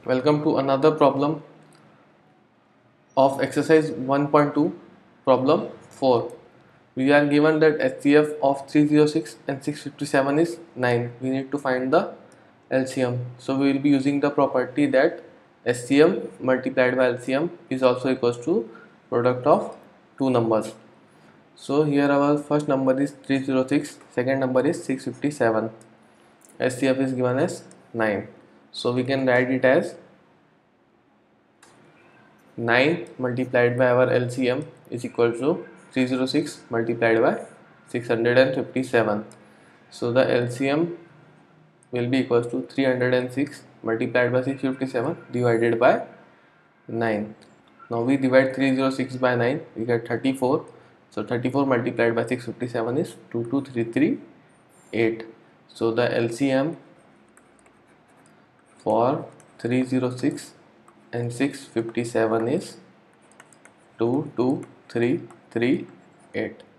Welcome to another problem of exercise 1.2, problem 4. We are given that HCF of 306 and 657 is 9. We need to find the LCM. So we will be using the property that HCM multiplied by LCM is also equals to product of two numbers. So here our first number is 306, second number is 657. HCF is given as 9. So we can write it as 9 multiplied by our LCM is equal to 306 multiplied by 657. So the LCM will be equals to 306 multiplied by 657 divided by 9. Now we divide 306 by 9, we get 34. So 34 multiplied by 657 is 22338. So the LCM for 306 and 657 is 22338.